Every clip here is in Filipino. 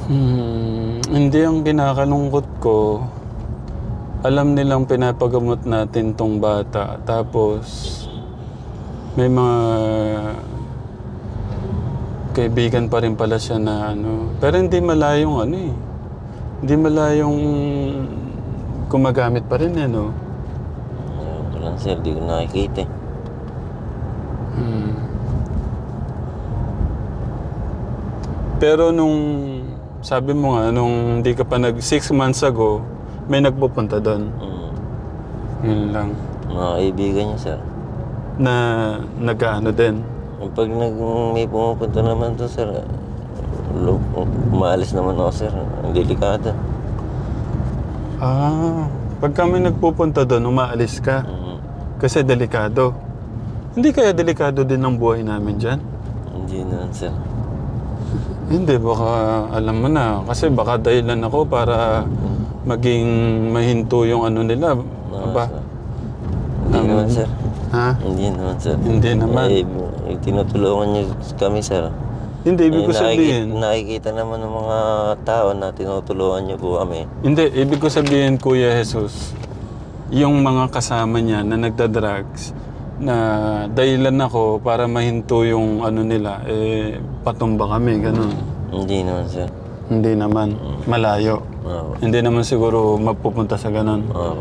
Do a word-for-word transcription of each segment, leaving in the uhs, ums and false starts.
Hmm, hindi ang kinakalungkot ko, alam nilang pinapagamot natin tong bata, tapos may mga kaibigan pa rin pala siya na ano, pero hindi malayong ano eh, hindi malayong gumagamit pa rin eh, no? Ewan ko lang sir, di ko nakikita eh. Hmm. Pero nung sabi mo nga, nung hindi ka pa nag six months ago, may nagpupunta doon. Mm. Yun lang. Mga kaibigan niya sir. Na nag-ano din. Pag nag, may pumupunta naman to sir, lo- umaalis naman ako sir. Ang delikado. Ah, pag kami nagpupunta doon, umaalis ka. Mm. Kasi delikado. Hindi kaya delikado din ang buhay namin dyan? Hindi naman sir. Hindi, baka alam mo na. Kasi baka dahilan ako para maging mahinto yung ano nila. No, Aba. sir. Hindi Um, naman sir. Ha? Hindi naman sir. Hindi naman. Eh, eh, tinutulungan niyo kami sir. Hindi, ibig ko Eh, nakiki- sabihin. nakikita naman ng mga tao na tinutulungan niyo po kami. Hindi, ibig ko sabihin, Kuya Jesus, yung mga kasama niya na nagda-drugs, na dahilan ako para mahinto yung ano nila, eh, patumba kami, ganun. Hindi naman sir. Hindi naman. Malayo. Oo. Hindi naman siguro mapupunta sa ganun. Oo.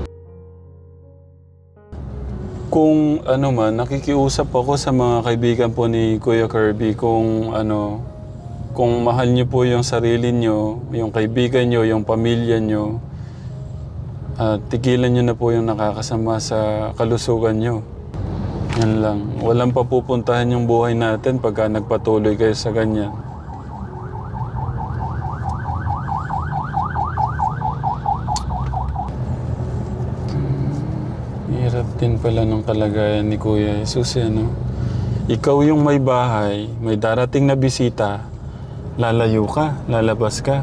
Kung ano man, nakikiusap ako sa mga kaibigan po ni Kuya Kirby kung ano, kung mahal niyo po yung sarili niyo, yung kaibigan niyo, yung pamilya niyo, at tigilan niyo na po yung nakakasama sa kalusugan niyo. Yan lang. Walang papupuntahan yung buhay natin pagka nagpatuloy kayo sa ganyan. Hirap din pala ng kalagayan ni Kuya Jesus, ano? Ikaw yung may bahay, may darating na bisita, lalayo ka, lalabas ka.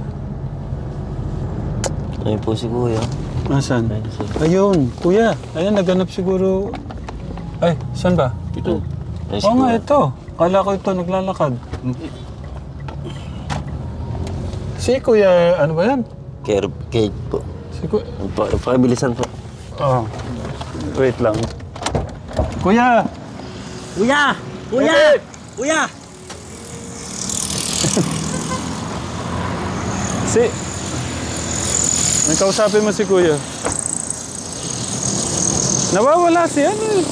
Ayun po si kuya. Nasaan? Ayun sir. Ayun, Kuya. Ayan, naganap siguro. Ay, saan ba? Ito. Ayun si Oo nga, kuya. ito. Kala ko ito, naglalakad. Si Kuya, ano ba yan? Care, cake po. Si Kuya. Pa, pabilisan po. Oh, wait lang. Kuya! Kuya! Kuya! Kuya! Si... May kausapin mo si Kuya. Nawawala si ano eh.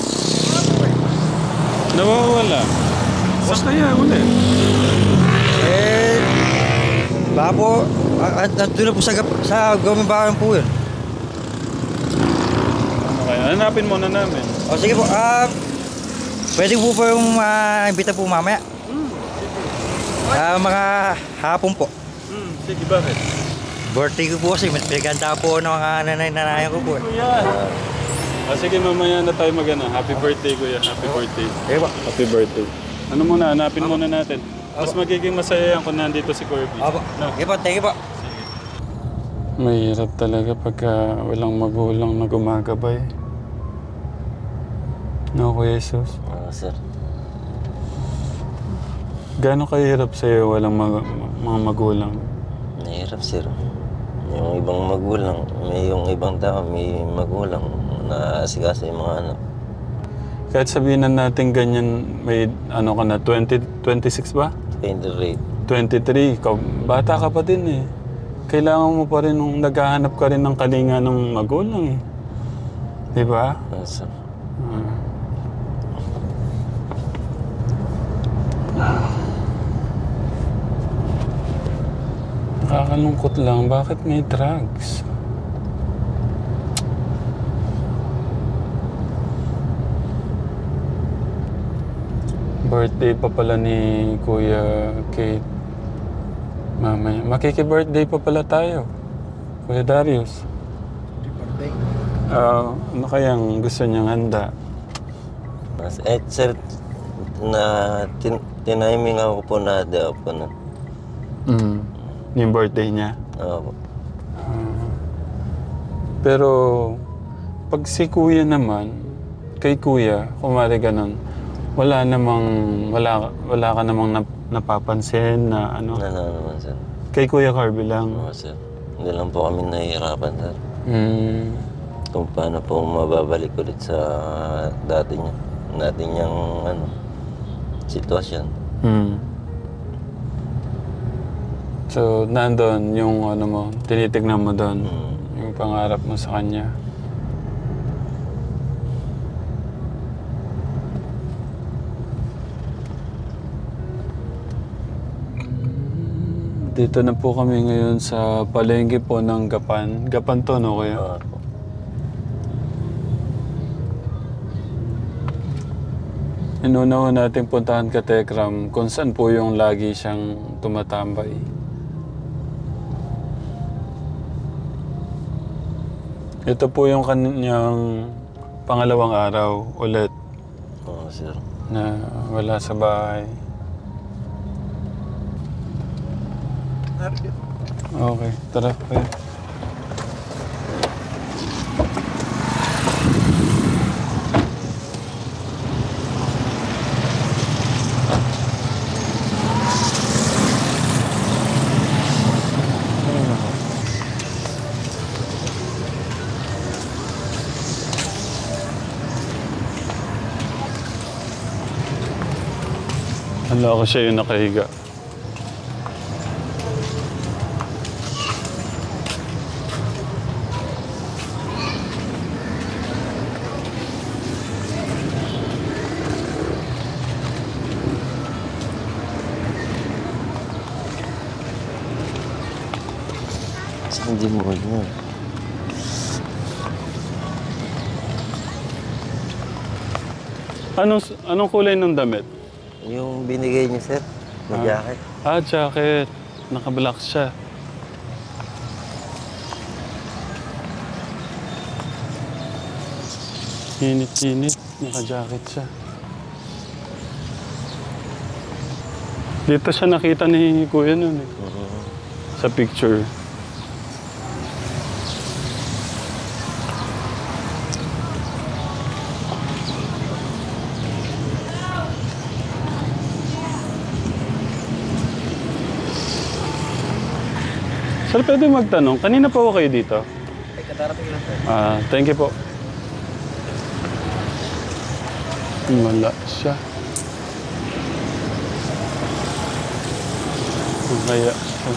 Nawawala. Saan kaya ulit? Eh, baka po, ah, ah, nandun na po sa, gap- sa gawing bakan po yun. Ano kaya? Hanapin muna namin. O sige po, ah, pwede po po yung ma-imbita po mamaya. Ah, mga hapon po. Hmm, sige, bakit? Birthday ko po kasi, pinaganda po ng mga nanay-nanayan ko po. Kuya! Ah, sige, mamaya na tayo magana. Happy birthday, Kuya. Happy birthday. Sige po. Happy birthday. Ano muna, hanapin muna natin. Mas magiging masaya yan kung nandito si Kirby. Opo. No? Sige po, thank you po. Mahirap talaga pagka walang magulang na gumagabay. No, Kuya Jesus? Oo sir. Gano'ng kahirap sa'yo walang mag- mga magulang? Nahirap sir. Yung ibang magulang, may yung ibang tao, may magulang na asikasa yung mga anak. Kahit sabihin na natin ganyan, may ano ka na, twenty, twenty-six ba? Painter rate. twenty-three, ka, bata ka pa din eh. Kailangan mo pa rin, nung naghahanap ka rin ng kalinga ng magulang eh. Di ba? Oo sir. Hmm. Nakakalungkot lang, bakit may drugs? Birthday pa pala ni Kuya Kate. Mamaya. Makiki-birthday pa pala tayo. Kuya Darius. Birthday? Ah, ano kayang gusto niyang handa? Mas- Eh sir, na tin tiniming ako po na day off ko na. Mm. Yung birthday niya. Oo po. Ah. Pero, pag si Kuya naman, kay Kuya, kumari ganun, wala namang, wala, wala ka namang nap, napapansin na ano. Wala na naman sir. Kay Kuya Kirby lang. Oo, sir. Hindi lang po kami nahihirapan, sir. Hmm. Kung paano po mababalik ulit sa dati niya. Dati niyang, ano, sitwasyon. Hmm. So, nandun yung ano mo, tinitignan mo doon. Hmm. Yung pangarap mo sa kanya. Dito na po kami ngayon sa palengke po ng Gapan. Gapan to, no, kuya? Oo po. Inuna ho natin puntahan ka Tekram kung saan po yung lagi siyang tumatambay. Ito po yung kanyang pangalawang araw ulit Oo, sir. na wala sa bahay. Okay, tara kuya. Hala ko siya yung nakahiga. Saan din mo yun? Anong, anong kulay ng damit? Yung binigay niyo, sir, na Ah. jacket. Ah, jacket. Naka-black siya. Init-init. Naka-jacket siya. Dito siya nakita ni Kuya nun eh. Oo. Sa picture. Sir, pwede magtanong. Kanina pa ako kayo dito? Ay, katarating lang, sir. Ah, thank you po. Wala siya. Kaya siya.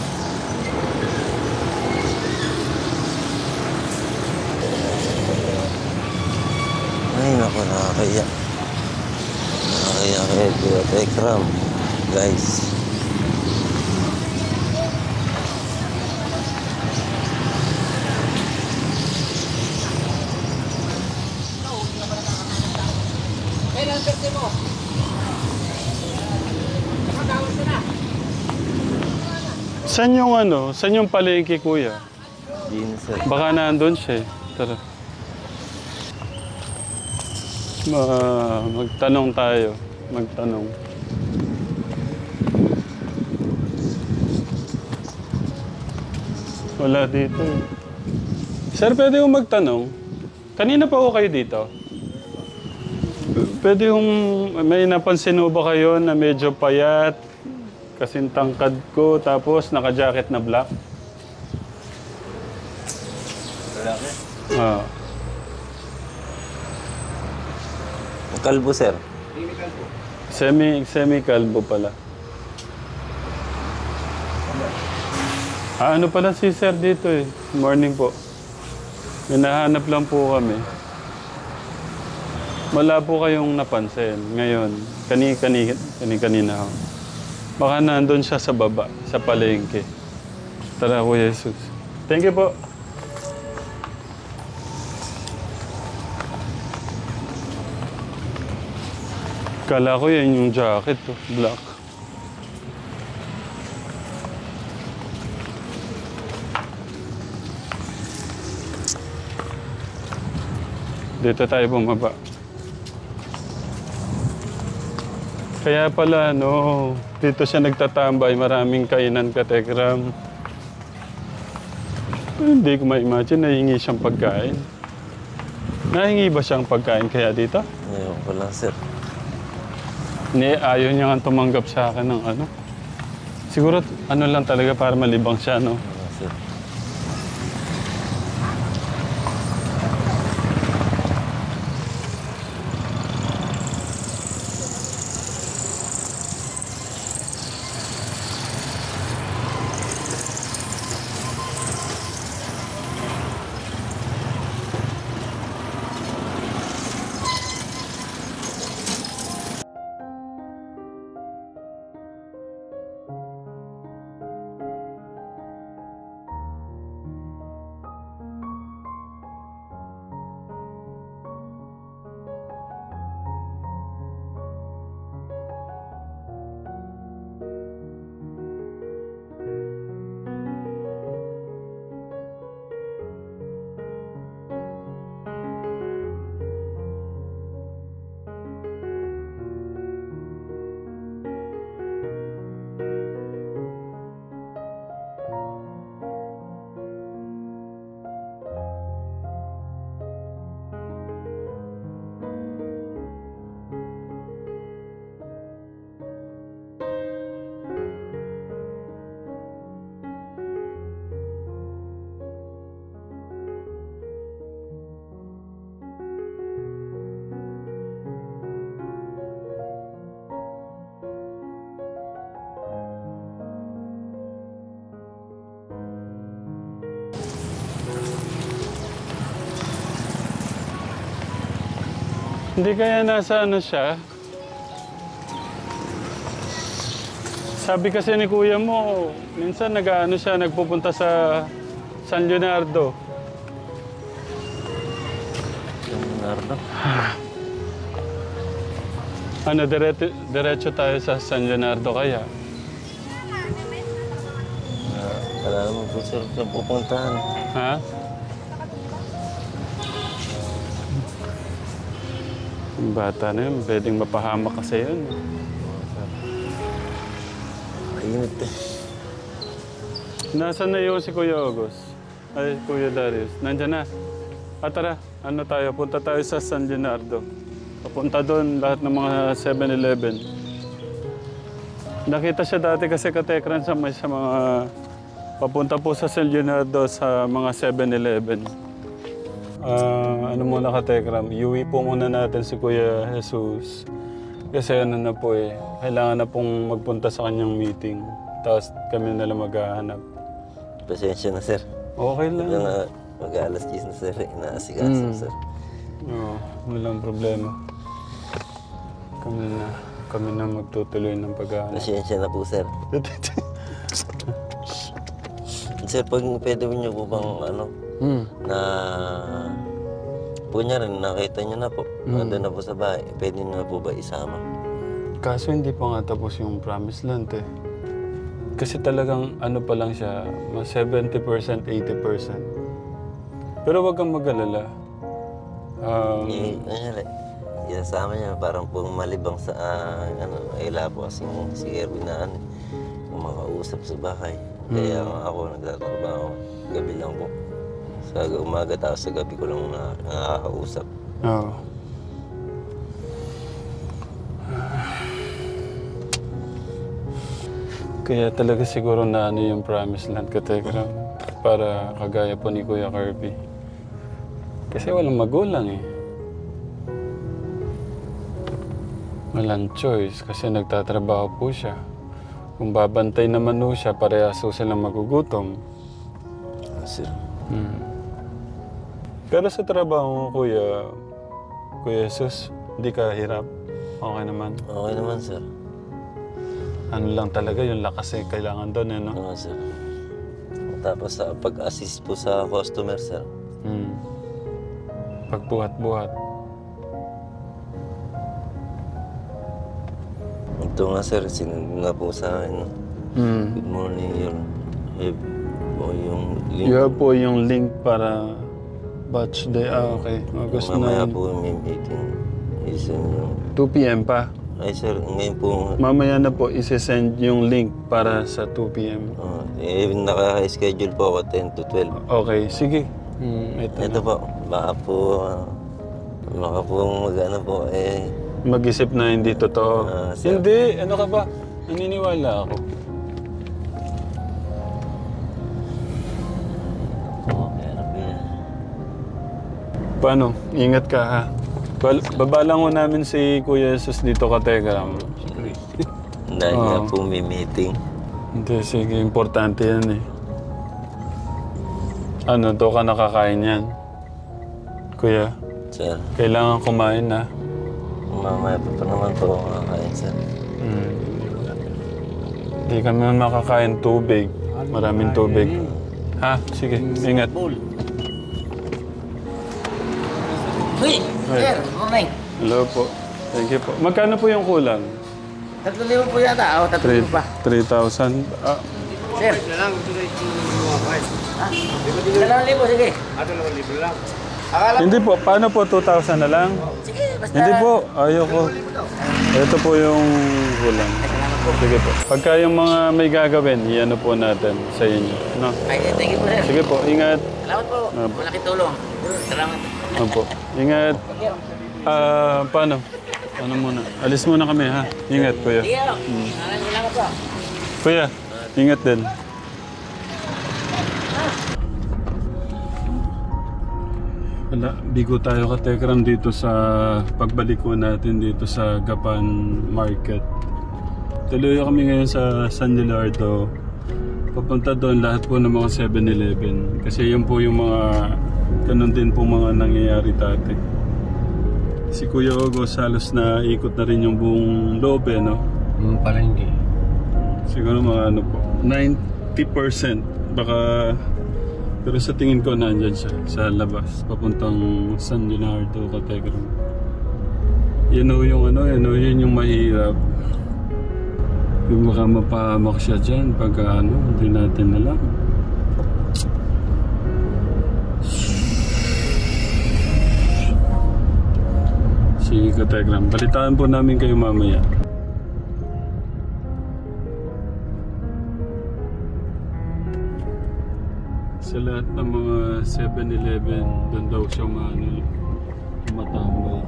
Ay, naku, nakakaya. Nakakaya kayo, Kuya Tekram. Guys. Saan yung ano? Saan yung palengke, Kuya? Yun, sir. Baka nandun siya eh. Tara. Ma magtanong tayo. Magtanong. Wala dito eh. Sir, pwede yung magtanong? Kanina pa ako kayo dito? P- Pwede yung may napansin mo ba kayo na medyo payat, kasing tangkad ko, tapos naka-jacket na black? Lalaki? Ah. Kalbo, sir. Semi, semi-kalbo pala. Ah, ano pala si sir dito eh. Morning po. May nahanap lang po kami. Wala po kayong napansin ngayon. Kani-kani, kani-kanina ako. Baka nandun siya sa baba, sa palengke. Tara, Kuya Jesus. Thank you po. Kala ko yan yung jacket, oh, black. Dito tayo bumaba. Kaya pala, no, dito siya nagtatambay, maraming kainan ka, Tekram. Pero hindi ko ma-imagine, nahingi siyang pagkain. Nahingi ba siyang pagkain kaya dito? Ngayon ko lang, sir. Ni ayaw niya nga tumanggap sa akin ng ano. Siguro ano lang talaga para malibang siya, no? Oo, sir. Hindi kaya nasa ano siya? Sabi kasi ni kuya mo, minsan nag-ano siya, nagpupunta sa San Leonardo. San Leonardo? Ano, diretso, diretso tayo sa San Leonardo kaya? Wala naman po, sir, saan pupuntahan. Ha? Yung bata na yun, pwedeng mapahamak kasi yun. Mainit eh. Nasaan na yun si Kuya August? Ay, Kuya Darius. Nandiyan na. Ah, tara. Ano tayo? Punta tayo sa San Leonardo. Papunta doon lahat ng mga seven eleven. Nakita siya dati kasi katekran sa, may, sa mga... Papunta po sa San Leonardo sa mga seven eleven. Ah, ano muna katekram? Iuwi po muna natin si Kuya Jesus. Kasi ano na po eh. Kailangan na pong magpunta sa kanyang meeting. Tapos kami na lang maghahanap. Pasensya na, sir. Okay lang. Yung uh, mag-aalas diyes na, sir. Inaasikaso, Mm. sir. Oo, walang problema. Kami na, kami na magtutuloy ng paghahanap. Pasensya na po, sir. Sir, pag pwede niyo po bang ano, Hmm. na po niya rin, nakita niyo na po. Nandun na po sa bahay. Pwede niyo na po ba isama? Kaso hindi pa nga tapos yung promised land eh. Kasi talagang ano pa lang siya, mas seventy percent, eighty percent. Pero wag kang mag-alala. Um, I, ano niya rin, isasama niya parang po malibang sa, ah, ano, ay wala po kasi si Erwin na ano, kumakausap sa bahay. Kaya ako nagtatrabaho, gabi lang po. Sa umaga tapos sa gabi ko lang na, nakakausap. Oo. Kaya talaga siguro na ano yung promised land ka, Tekram. Para kagaya po ni Kuya Kirby. Kasi walang magulang eh. Walang choice kasi nagtatrabaho po siya. Kung babantay naman po siya, parehas po silang magugutom. Sir. Hmm. Pero sa trabaho mo, Kuya, Kuya Jesus, hindi ka hirap? Okay naman? Okay naman, sir. Ano lang talaga, yung lakas eh, kailangan doon eh, no? Oo, sir. Tapos sa pag-assist po sa customer, sir. Hmm. Pagbuhat-buhat. Ito nga, sir, sinunod nga po sa akin. no? Hmm. Good morning, your have o yung link. You have po yung link para batch day. Ah, okay. August Mamaya nine. po may meeting. Isend yung... two p m pa. Ay, sir, ngayon po... Mamaya na po isi-send yung link para sa two p m Uh, eh, naka-schedule po ako ten to twelve. Okay, sige. Hmm, ito, Ito po, baka po... ah, baka po mag-ano po, eh... Mag-isip na hindi totoo. Ah, sir. Hindi, ano ka ba? Naniniwala ako. Paano? Ingat ka ha. Bal- Babalang ko namin si Kuya Jesus dito ka Telegram. Dahil nga Oo. po may meeting. Hindi, sige. Importante yan eh. Ano, to ka nakakain yan? Kuya, Sir, kailangan kumain na. mamaya pa pa naman po ako kakain, sir. Hmm. Hindi kami makakain tubig. Maraming tubig. Ha? Sige, ingat. Uy, Ay. sir, morning. Hello po. Thank you po. Magkano po yung kulang? Tatlong libo po yata. O, tatlong libo pa. three thousand. Ah, Sir. Ha? Dalawang libo, sige. hindi po. Paano po? two thousand na lang? Sige, basta. Hindi po. Ayoko. Ito po yung kulang. Salamat po. Sige po. Pagka yung mga may gagawin, iano po natin sa inyo. No? Ay, thank you po, sir. Sige po. Ingat. Salamat po. Ah. Malaking tulong. Salamat. Opo. Ingat. Ah, paano? Ano muna? Alis muna kami ha. Ingat, kuya. Sige, maraming salamat po. Kuya, ingat din. Wala, bigo tayo ka Tekram dito sa pagbalik ko natin dito sa Gapan Market. Tuloy kami ngayon sa San Leonardo. Papunta doon lahat po ng mga seven eleven. Kasi yun po yung mga ganun din po mga nangyayari dati. Si Kuya Ogos halos na ikot na rin yung buong loob eh, no? Hmm, palengke. Siguro mga ano po, ninety percent baka, pero sa tingin ko nandyan siya sa labas papuntang San Leonardo, Category. Yan o yung ano, yan o yun yung mahirap. Yung baka mapahamak siya dyan pagka ano, hindi natin alam. Sige Kategram, balitaan po namin kayo mamaya. Sa lahat ng mga seven eleven, doon daw siya maano, matambay.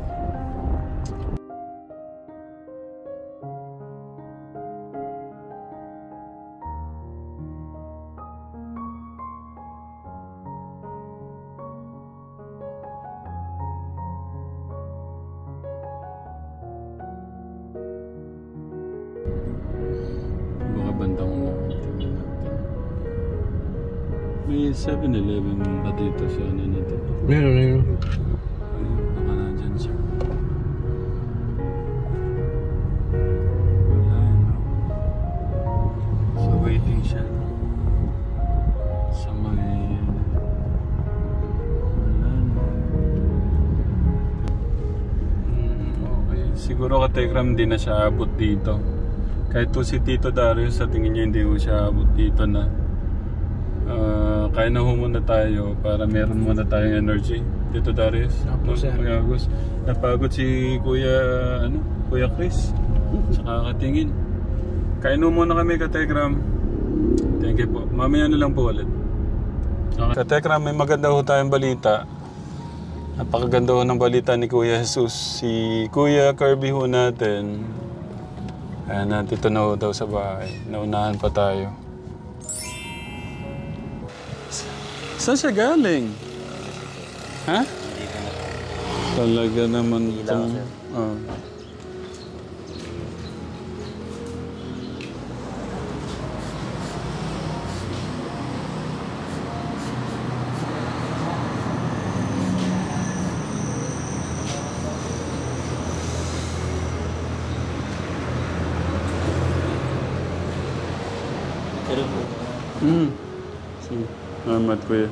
Baka bandang tingnan natin. May seven eleven ba dito sa ano nito? Meron, meron. Ayun, baka nandyan siya. Wala, no? So, waiting siya. Sa may... Wala, no? Hmm, okay. Siguro ka Tekram hindi na siya abot dito. Kahit po si Tito Darius sa tingin niya hindi po siya abot dito na. Uh, kaya na ho muna tayo para meron muna tayong energy. Tito Darius. Apo, sir. Magagos. Napagod si Kuya, ano, Kuya Chris. Saka katingin. Kaya na muna kami Katekram. Thank you po. Mamaya na lang po ulit. Okay. Katekram, may maganda ho tayong balita. Napakaganda ho ng balita ni Kuya Jesus. Si Kuya Kirby ho natin. Ayan, nandito na ho daw sa bahay. Naunahan pa tayo. Saan siya galing? Ha? Talaga naman itong... Oh. Pero po, Hmm. Sige. Salamat, Kuya.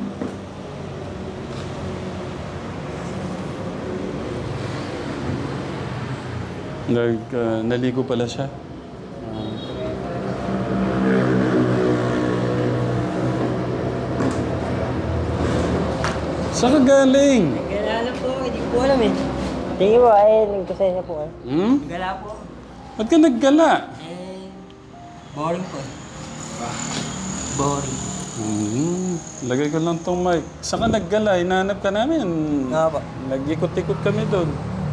Nag, uh, naligo pala siya. Ah. Saan ka galing? Gala po, hindi ko alam eh. Tingin mo, ay, nagkasaya po eh. Hmm? Gala po. Ba't ka naggala? Eh, boring po. Boring. Hmm. Lagay ko lang tong mic. Saan ka naggala? Hinahanap ka namin. Nga po. Nag-ikot-ikot kami doon.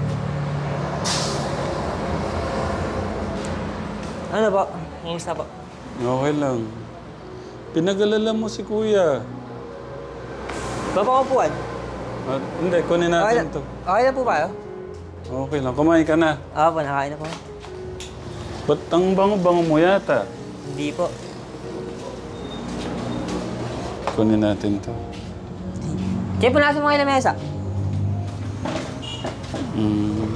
Ano po? Kumusta po? Okay lang. Pinag-alala mo si Kuya. Baba ko po. Ah, hindi, kunin Okay, natin na- to. okay na po ba? Okay lang, kumain ka na. Oo po, nakain na po. Ba't ang bango-bango mo yata? Hindi po. Kunin natin to. Kaya po nasa mga lamesa. Mm.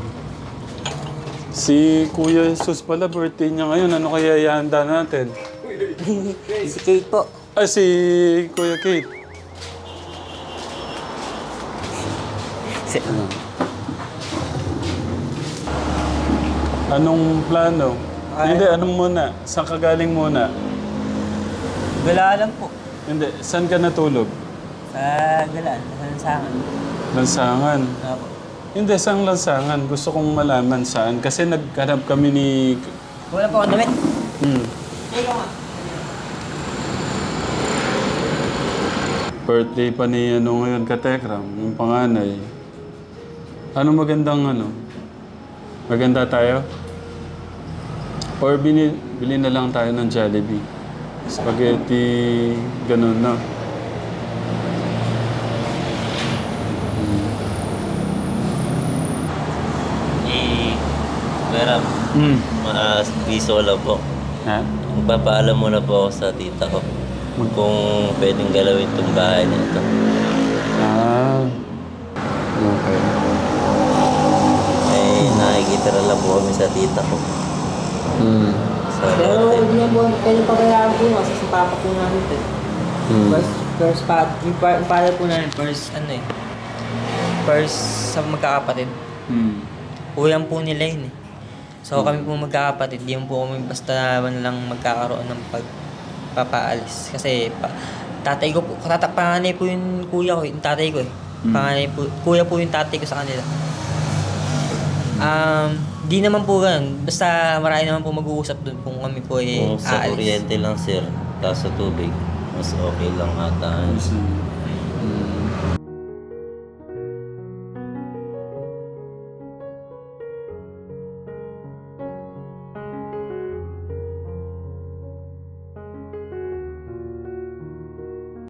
Si Kuya Jesus pala, birthday niya ngayon. Ano kaya ihanda natin? Si Kate po. Ah, si Kuya Kate. Si, Ano? Anong plano? Ay. Hindi, anong muna? Saan ka galing muna? Galaan lang po. Hindi, saan ka natulog? Sa galaan, sa lansangan. Lansangan. Opo. Hindi, saan lansangan? Gusto kong malaman saan. Kasi naghanap kami ni... Wala po akong damit. Hmm. Ikaw nga. Birthday pa ni ano ngayon, Katekram, yung panganay. Ano magandang ano? Maganda tayo? Or bini, bili na lang tayo ng Jollibee. Spaghetti, ganun na. Eh, meron. Hmm. Mas piso lang po. Ha? Magpapaalam muna po ako sa tita ko kung pwedeng galawin itong bahay na ito. Ah. Okay. Eh, nakikita na lang po kami sa tita ko. Hmm. Sa Pero hotel. hindi na po, pwede pabayaan po kasi sa papa po namin ito. Hmm. First, first pa, yung, pa, yung father po namin, first ano eh. First sa magkakapatid. Hmm. Uyan po nila yun eh. So kami po magkakapatid, di po kami basta man lang magkakaroon ng pagpapaalis. Kasi pa, tatay ko po, tata, panganay po yung kuya ko, yung tatay ko eh. Mm. Panganay po, kuya po yung tatay ko sa kanila. Um, di naman po ganun. Basta marami naman po mag-uusap doon kung kami po eh Kung sa aalis. kuryente lang, sir, tapos sa tubig, mas okay lang ata. Hmm.